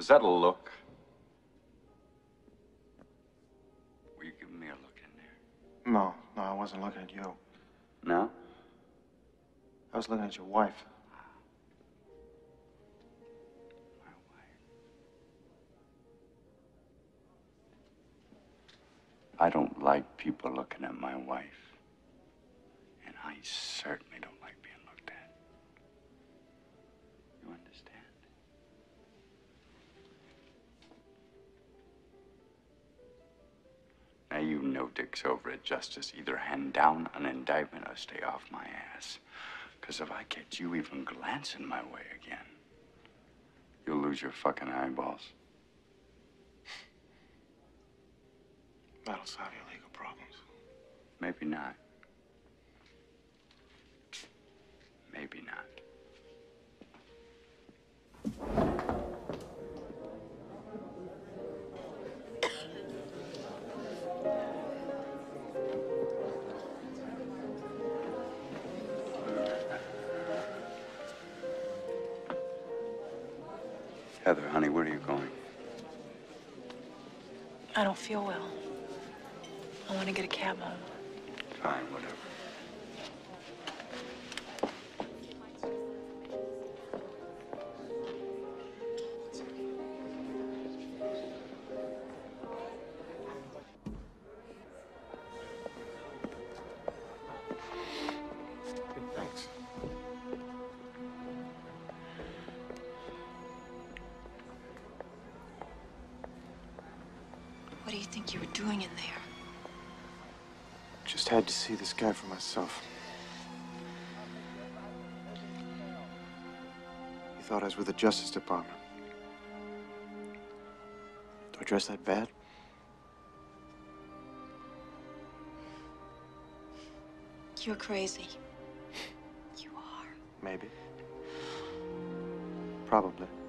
Was that a look? Were you giving me a look in there? No, I wasn't looking at you. No? I was looking at your wife. My wife. I don't like people looking at my wife. And I certainly don't like being looked at. You understand? Now, you know Dick's over at Justice. Either hand down an indictment or stay off my ass. Because if I catch you even glancing my way again, you'll lose your fucking eyeballs. That'll solve your legal problems. Maybe not. Maybe not. Heather, honey, where are you going? I don't feel well. I want to get a cab home. Fine, whatever. Thanks. What do you think you were doing in there? Just had to see this guy for myself. He thought I was with the Justice Department. Do I dress that bad? You're crazy. You are. Maybe. Probably.